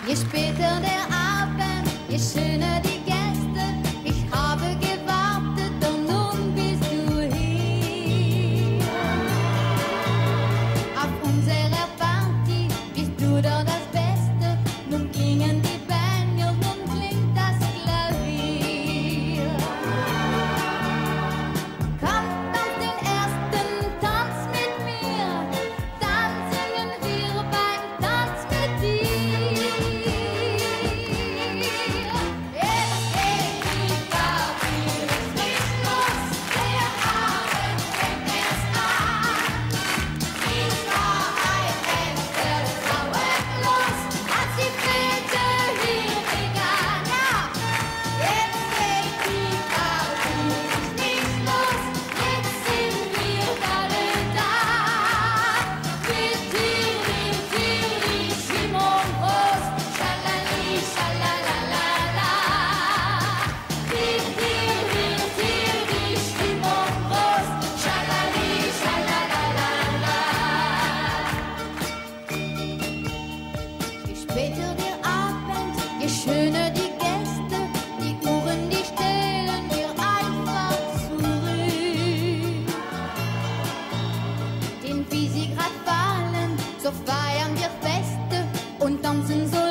Je später der Abend, je schöner die Gäste. Ich habe gewartet und nun bist du hier. Auf unserer Party bist du doch das Beste. Nun klingen die Bangles, nun klingt das Klavier. Komm, tanz den ersten Tanz mit mir, dann singen wir beim Tanz mit dir. Jetzt geht die Party richtig los, der Abend fängt erst an. Ich war ein echtes Sauerlos, als die Fete hier begann. Ja, jetzt geht die Party richtig los, jetzt sind wir alle da. Mit Tiri, Stimmung groß, schalali, schalalalala. Mit Tiri, Stimmung groß, schalali, schalalalala. Je später der Abend, je schöner die Gäste, die Uhren, die stellen wir einfach zurück. Denn wie sie grad fallen, so feiern wir Feste und tanzen so